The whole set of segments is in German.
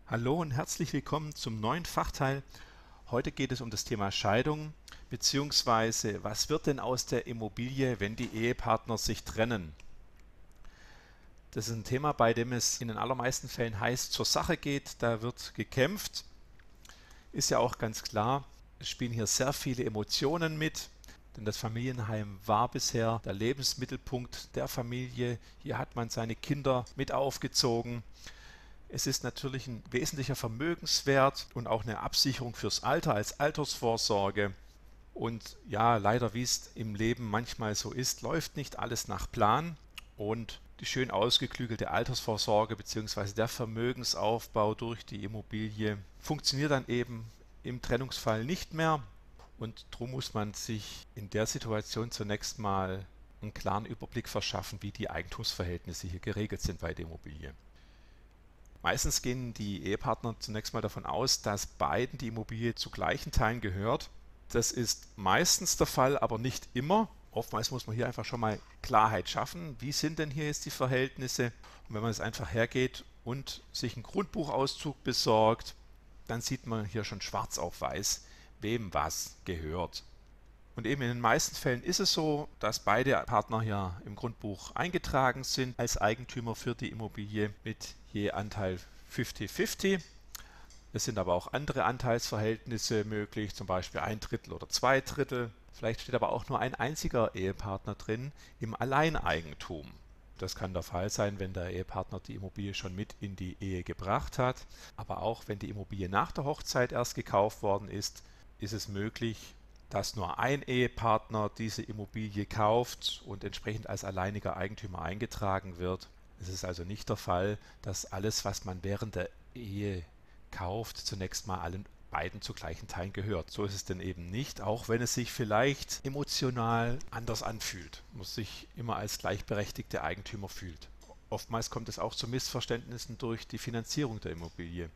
Hallo und herzlich willkommen zum neuen Fachteil. Heute geht es um das Thema Scheidung, beziehungsweise was wird denn aus der Immobilie, wenn die Ehepartner sich trennen? Das ist ein Thema, bei dem es in den allermeisten Fällen heiß zur Sache geht, da wird gekämpft. Ist ja auch ganz klar, es spielen hier sehr viele Emotionen mit, denn das Familienheim war bisher der Lebensmittelpunkt der Familie. Hier hat man seine Kinder mit aufgezogen. Es ist natürlich ein wesentlicher Vermögenswert und auch eine Absicherung fürs Alter als Altersvorsorge. Und ja, leider, wie es im Leben manchmal so ist, läuft nicht alles nach Plan. Und die schön ausgeklügelte Altersvorsorge bzw. der Vermögensaufbau durch die Immobilie funktioniert dann eben im Trennungsfall nicht mehr. Und darum muss man sich in der Situation zunächst mal einen klaren Überblick verschaffen, wie die Eigentumsverhältnisse hier geregelt sind bei der Immobilie. Meistens gehen die Ehepartner zunächst mal davon aus, dass beiden die Immobilie zu gleichen Teilen gehört. Das ist meistens der Fall, aber nicht immer. Oftmals muss man hier einfach schon mal Klarheit schaffen. Wie sind denn hier jetzt die Verhältnisse? Und wenn man es einfach hergeht und sich einen Grundbuchauszug besorgt, dann sieht man hier schon schwarz auf weiß, wem was gehört. Und eben in den meisten Fällen ist es so, dass beide Partner hier im Grundbuch eingetragen sind als Eigentümer für die Immobilie mit je Anteil 50-50. Es sind aber auch andere Anteilsverhältnisse möglich, zum Beispiel ein Drittel oder zwei Drittel. Vielleicht steht aber auch nur ein einziger Ehepartner drin im Alleineigentum. Das kann der Fall sein, wenn der Ehepartner die Immobilie schon mit in die Ehe gebracht hat. Aber auch wenn die Immobilie nach der Hochzeit erst gekauft worden ist es möglich, dass nur ein Ehepartner diese Immobilie kauft und entsprechend als alleiniger Eigentümer eingetragen wird. Es ist also nicht der Fall, dass alles, was man während der Ehe kauft, zunächst mal allen beiden zu gleichen Teilen gehört. So ist es denn eben nicht, auch wenn es sich vielleicht emotional anders anfühlt, man sich immer als gleichberechtigte Eigentümer fühlt. Oftmals kommt es auch zu Missverständnissen durch die Finanzierung der Immobilie.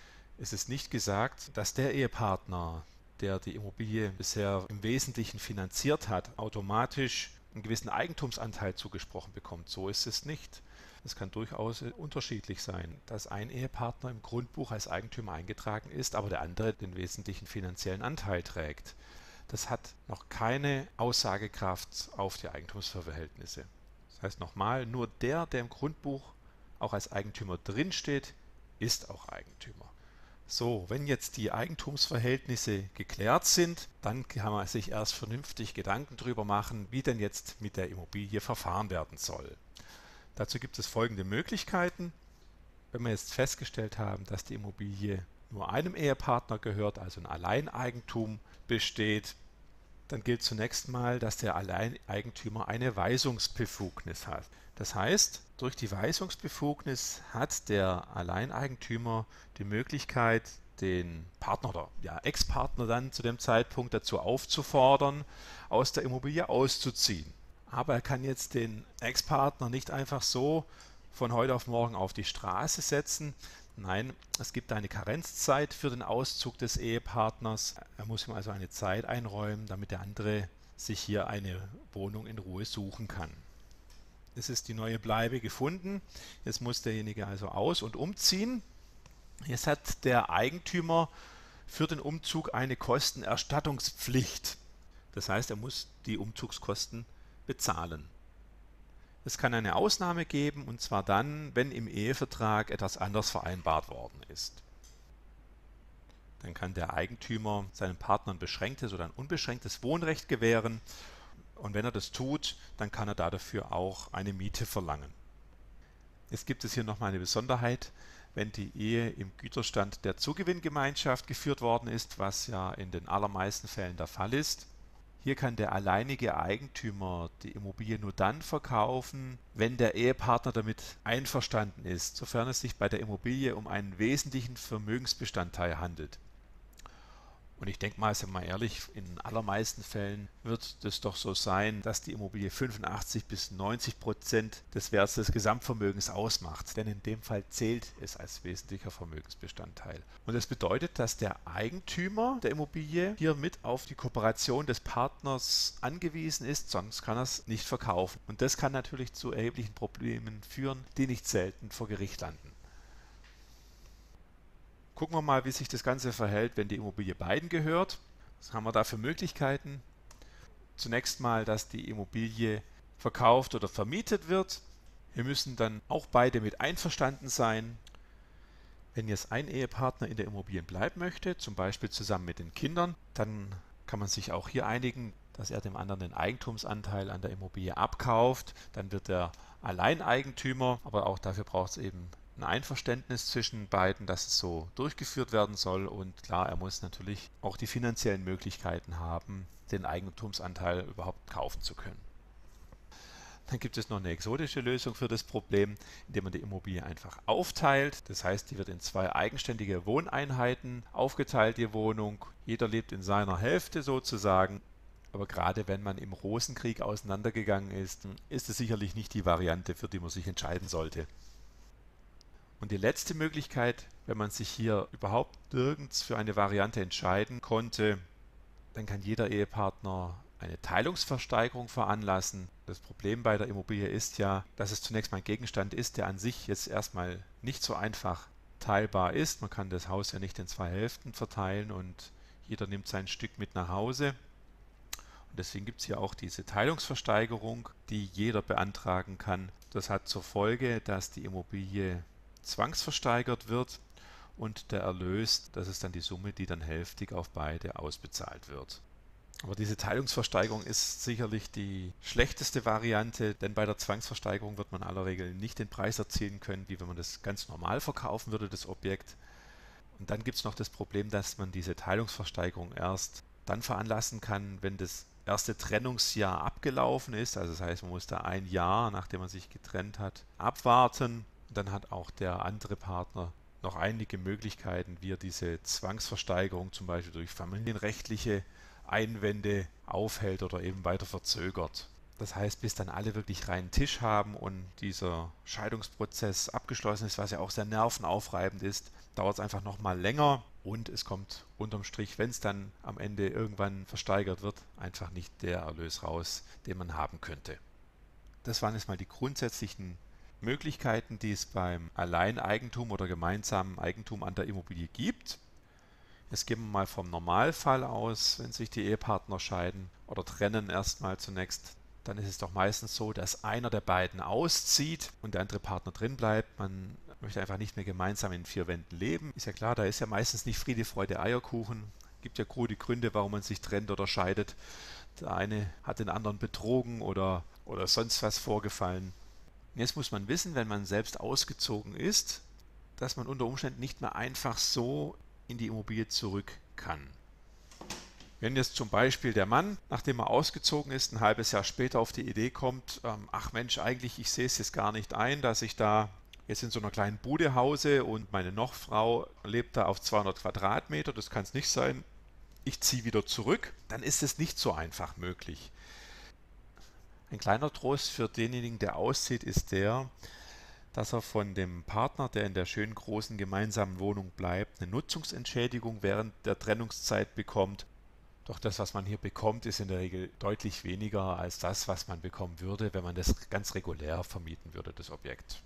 Es ist nicht gesagt, dass der Ehepartner, der die Immobilie bisher im Wesentlichen finanziert hat, automatisch einen gewissen Eigentumsanteil zugesprochen bekommt. So ist es nicht. Es kann durchaus unterschiedlich sein, dass ein Ehepartner im Grundbuch als Eigentümer eingetragen ist, aber der andere den wesentlichen finanziellen Anteil trägt. Das hat noch keine Aussagekraft auf die Eigentumsverhältnisse. Das heißt nochmal, nur der im Grundbuch auch als Eigentümer drinsteht, ist auch Eigentümer. So, wenn jetzt die Eigentumsverhältnisse geklärt sind, dann kann man sich erst vernünftig Gedanken darüber machen, wie denn jetzt mit der Immobilie verfahren werden soll. Dazu gibt es folgende Möglichkeiten. Wenn wir jetzt festgestellt haben, dass die Immobilie nur einem Ehepartner gehört, also ein Alleineigentum besteht, dann gilt zunächst mal, dass der Alleineigentümer eine Weisungsbefugnis hat. Das heißt, durch die Weisungsbefugnis hat der Alleineigentümer die Möglichkeit, den Partner oder Ex-Partner dann zu dem Zeitpunkt dazu aufzufordern, aus der Immobilie auszuziehen. Aber er kann jetzt den Ex-Partner nicht einfach so von heute auf morgen auf die Straße setzen. Nein, es gibt eine Karenzzeit für den Auszug des Ehepartners. Er muss ihm also eine Zeit einräumen, damit der andere sich hier eine Wohnung in Ruhe suchen kann. Es ist die neue Bleibe gefunden. Jetzt muss derjenige also aus- und umziehen. Jetzt hat der Eigentümer für den Umzug eine Kostenerstattungspflicht. Das heißt, er muss die Umzugskosten bezahlen. Es kann eine Ausnahme geben, und zwar dann, wenn im Ehevertrag etwas anders vereinbart worden ist. Dann kann der Eigentümer seinem Partner ein beschränktes oder ein unbeschränktes Wohnrecht gewähren. Und wenn er das tut, dann kann er dafür auch eine Miete verlangen. Jetzt gibt es hier nochmal eine Besonderheit, wenn die Ehe im Güterstand der Zugewinngemeinschaft geführt worden ist, was ja in den allermeisten Fällen der Fall ist. Hier kann der alleinige Eigentümer die Immobilie nur dann verkaufen, wenn der Ehepartner damit einverstanden ist, sofern es sich bei der Immobilie um einen wesentlichen Vermögensbestandteil handelt. Und ich denke mal, sind wir ehrlich, in den allermeisten Fällen wird es doch so sein, dass die Immobilie 85-90% des Werts des Gesamtvermögens ausmacht. Denn in dem Fall zählt es als wesentlicher Vermögensbestandteil. Und das bedeutet, dass der Eigentümer der Immobilie hier mit auf die Kooperation des Partners angewiesen ist, sonst kann er es nicht verkaufen. Und das kann natürlich zu erheblichen Problemen führen, die nicht selten vor Gericht landen. Gucken wir mal, wie sich das Ganze verhält, wenn die Immobilie beiden gehört. Was haben wir da für Möglichkeiten? Zunächst mal, dass die Immobilie verkauft oder vermietet wird. Wir müssen dann auch beide mit einverstanden sein. Wenn jetzt ein Ehepartner in der Immobilie bleiben möchte, zum Beispiel zusammen mit den Kindern, dann kann man sich auch hier einigen, dass er dem anderen den Eigentumsanteil an der Immobilie abkauft. Dann wird er Alleineigentümer, aber auch dafür braucht es eben ein Einverständnis zwischen beiden, dass es so durchgeführt werden soll. Und klar, er muss natürlich auch die finanziellen Möglichkeiten haben, den Eigentumsanteil überhaupt kaufen zu können. Dann gibt es noch eine exotische Lösung für das Problem, indem man die Immobilie einfach aufteilt. Das heißt, die wird in zwei eigenständige Wohneinheiten aufgeteilt, die Wohnung. Jeder lebt in seiner Hälfte sozusagen. Aber gerade wenn man im Rosenkrieg auseinandergegangen ist, ist es sicherlich nicht die Variante, für die man sich entscheiden sollte. Und die letzte Möglichkeit, wenn man sich hier überhaupt nirgends für eine Variante entscheiden konnte, dann kann jeder Ehepartner eine Teilungsversteigerung veranlassen. Das Problem bei der Immobilie ist ja, dass es zunächst mal ein Gegenstand ist, der an sich jetzt erstmal nicht so einfach teilbar ist. Man kann das Haus ja nicht in zwei Hälften verteilen und jeder nimmt sein Stück mit nach Hause. Und deswegen gibt es hier auch diese Teilungsversteigerung, die jeder beantragen kann. Das hat zur Folge, dass die Immobilie zwangsversteigert wird und der Erlös, das ist dann die Summe, die dann hälftig auf beide ausbezahlt wird. Aber diese Teilungsversteigerung ist sicherlich die schlechteste Variante, denn bei der Zwangsversteigerung wird man in aller Regel nicht den Preis erzielen können, wie wenn man das ganz normal verkaufen würde, das Objekt. Und dann gibt es noch das Problem, dass man diese Teilungsversteigerung erst dann veranlassen kann, wenn das erste Trennungsjahr abgelaufen ist. Also das heißt, man muss da ein Jahr, nachdem man sich getrennt hat, abwarten. Und dann hat auch der andere Partner noch einige Möglichkeiten, wie er diese Zwangsversteigerung zum Beispiel durch familienrechtliche Einwände aufhält oder eben weiter verzögert. Das heißt, bis dann alle wirklich reinen Tisch haben und dieser Scheidungsprozess abgeschlossen ist, was ja auch sehr nervenaufreibend ist, dauert es einfach nochmal länger und es kommt unterm Strich, wenn es dann am Ende irgendwann versteigert wird, einfach nicht der Erlös raus, den man haben könnte. Das waren jetzt mal die grundsätzlichen Möglichkeiten, die es beim Alleineigentum oder gemeinsamen Eigentum an der Immobilie gibt. Jetzt gehen wir mal vom Normalfall aus, wenn sich die Ehepartner scheiden oder trennen erstmal zunächst, dann ist es doch meistens so, dass einer der beiden auszieht und der andere Partner drin bleibt. Man möchte einfach nicht mehr gemeinsam in vier Wänden leben. Ist ja klar, da ist ja meistens nicht Friede, Freude, Eierkuchen. Gibt ja gute Gründe, warum man sich trennt oder scheidet. Der eine hat den anderen betrogen oder sonst was vorgefallen. Jetzt muss man wissen, wenn man selbst ausgezogen ist, dass man unter Umständen nicht mehr einfach so in die Immobilie zurück kann. Wenn jetzt zum Beispiel der Mann, nachdem er ausgezogen ist, ein halbes Jahr später auf die Idee kommt, ach Mensch, eigentlich, ich sehe es jetzt gar nicht ein, dass ich da jetzt in so einer kleinen Bude hause und meine Nochfrau lebt da auf 200 Quadratmeter, das kann es nicht sein, ich ziehe wieder zurück, dann ist es nicht so einfach möglich. Ein kleiner Trost für denjenigen, der auszieht, ist der, dass er von dem Partner, der in der schönen großen gemeinsamen Wohnung bleibt, eine Nutzungsentschädigung während der Trennungszeit bekommt. Doch das, was man hier bekommt, ist in der Regel deutlich weniger als das, was man bekommen würde, wenn man das ganz regulär vermieten würde, das Objekt.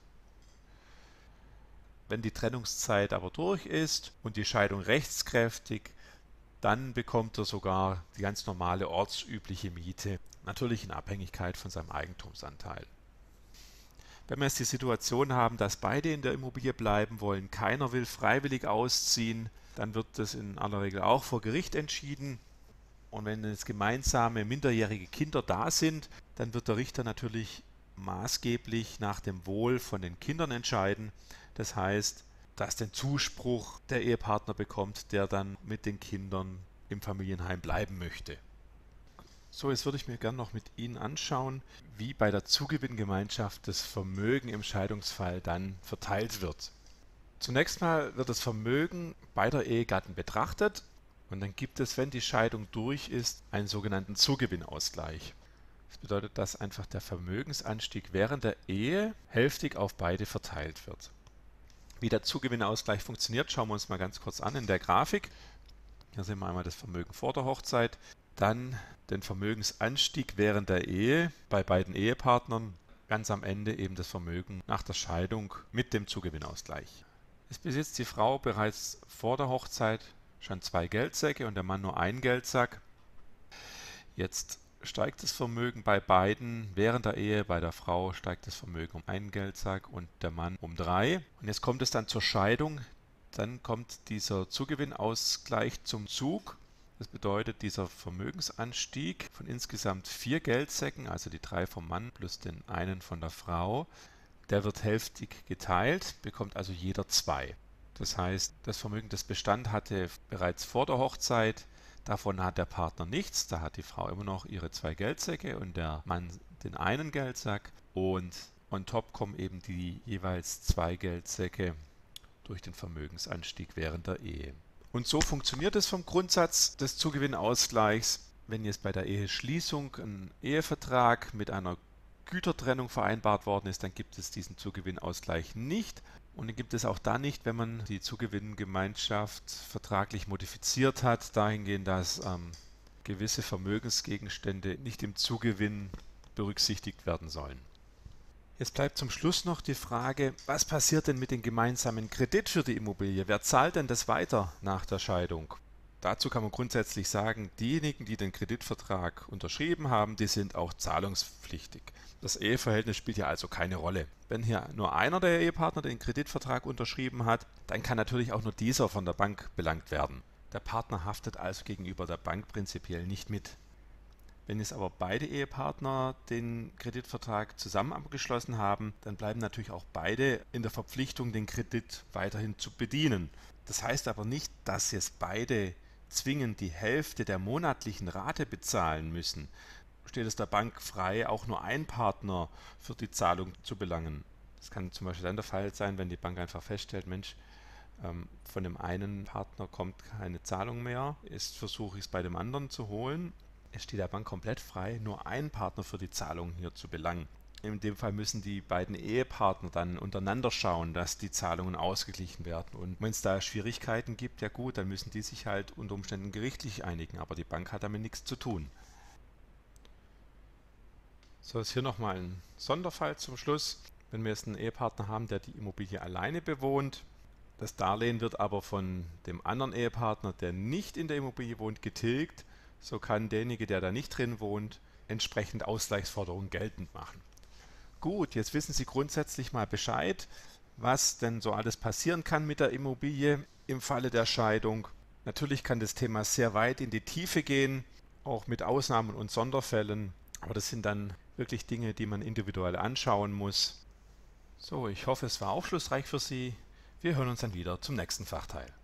Wenn die Trennungszeit aber durch ist und die Scheidung rechtskräftig, dann bekommt er sogar die ganz normale ortsübliche Miete, natürlich in Abhängigkeit von seinem Eigentumsanteil. Wenn wir jetzt die Situation haben, dass beide in der Immobilie bleiben wollen, keiner will freiwillig ausziehen, dann wird das in aller Regel auch vor Gericht entschieden. Und wenn jetzt gemeinsame minderjährige Kinder da sind, dann wird der Richter natürlich maßgeblich nach dem Wohl von den Kindern entscheiden. Das heißt, dass den Zuspruch der Ehepartner bekommt, der dann mit den Kindern im Familienheim bleiben möchte. So, jetzt würde ich mir gerne noch mit Ihnen anschauen, wie bei der Zugewinngemeinschaft das Vermögen im Scheidungsfall dann verteilt wird. Zunächst mal wird das Vermögen beider Ehegatten betrachtet und dann gibt es, wenn die Scheidung durch ist, einen sogenannten Zugewinnausgleich. Das bedeutet, dass einfach der Vermögensanstieg während der Ehe hälftig auf beide verteilt wird. Wie der Zugewinnausgleich funktioniert, schauen wir uns mal ganz kurz an in der Grafik. Hier sehen wir einmal das Vermögen vor der Hochzeit, dann den Vermögensanstieg während der Ehe bei beiden Ehepartnern, ganz am Ende eben das Vermögen nach der Scheidung mit dem Zugewinnausgleich. Es besitzt die Frau bereits vor der Hochzeit schon 2 Geldsäcke und der Mann nur einen Geldsack. Jetzt steigt das Vermögen bei beiden während der Ehe. Bei der Frau steigt das Vermögen um einen Geldsack und der Mann um 3. Und jetzt kommt es dann zur Scheidung. Dann kommt dieser Zugewinnausgleich zum Zug. Das bedeutet, dieser Vermögensanstieg von insgesamt 4 Geldsäcken, also die 3 vom Mann plus den einen von der Frau, der wird hälftig geteilt, bekommt also jeder 2. Das heißt, das Vermögen, das Bestand hatte bereits vor der Hochzeit, davon hat der Partner nichts, da hat die Frau immer noch ihre 2 Geldsäcke und der Mann den einen Geldsack und on top kommen eben die jeweils 2 Geldsäcke durch den Vermögensanstieg während der Ehe. Und so funktioniert es vom Grundsatz des Zugewinnausgleichs. Wenn jetzt bei der Eheschließung ein Ehevertrag mit einer Gütertrennung vereinbart worden ist, dann gibt es diesen Zugewinnausgleich nicht. Und den gibt es auch dann nicht, wenn man die Zugewinngemeinschaft vertraglich modifiziert hat, dahingehend, dass gewisse Vermögensgegenstände nicht im Zugewinn berücksichtigt werden sollen. Jetzt bleibt zum Schluss noch die Frage, was passiert denn mit dem gemeinsamen Kredit für die Immobilie? Wer zahlt denn das weiter nach der Scheidung? Dazu kann man grundsätzlich sagen, diejenigen, die den Kreditvertrag unterschrieben haben, die sind auch zahlungspflichtig. Das Eheverhältnis spielt ja also keine Rolle. Wenn hier nur einer der Ehepartner den Kreditvertrag unterschrieben hat, dann kann natürlich auch nur dieser von der Bank belangt werden. Der Partner haftet also gegenüber der Bank prinzipiell nicht mit. Wenn jetzt aber beide Ehepartner den Kreditvertrag zusammen abgeschlossen haben, dann bleiben natürlich auch beide in der Verpflichtung, den Kredit weiterhin zu bedienen. Das heißt aber nicht, dass jetzt beide zwingend die Hälfte der monatlichen Rate bezahlen müssen. Steht es der Bank frei, auch nur einen Partner für die Zahlung zu belangen. Das kann zum Beispiel dann der Fall sein, wenn die Bank einfach feststellt, Mensch, von dem einen Partner kommt keine Zahlung mehr, jetzt versuche ich es bei dem anderen zu holen. Es steht der Bank komplett frei, nur einen Partner für die Zahlung hier zu belangen. In dem Fall müssen die beiden Ehepartner dann untereinander schauen, dass die Zahlungen ausgeglichen werden. Und wenn es da Schwierigkeiten gibt, ja gut, dann müssen die sich halt unter Umständen gerichtlich einigen, aber die Bank hat damit nichts zu tun. So, ist hier nochmal ein Sonderfall zum Schluss. Wenn wir jetzt einen Ehepartner haben, der die Immobilie alleine bewohnt, das Darlehen wird aber von dem anderen Ehepartner, der nicht in der Immobilie wohnt, getilgt, so kann derjenige, der da nicht drin wohnt, entsprechend Ausgleichsforderungen geltend machen. Gut, jetzt wissen Sie grundsätzlich mal Bescheid, was denn so alles passieren kann mit der Immobilie im Falle der Scheidung. Natürlich kann das Thema sehr weit in die Tiefe gehen, auch mit Ausnahmen und Sonderfällen, aber das sind dann wirklich Dinge, die man individuell anschauen muss. So, ich hoffe, es war aufschlussreich für Sie. Wir hören uns dann wieder zum nächsten Fachteil.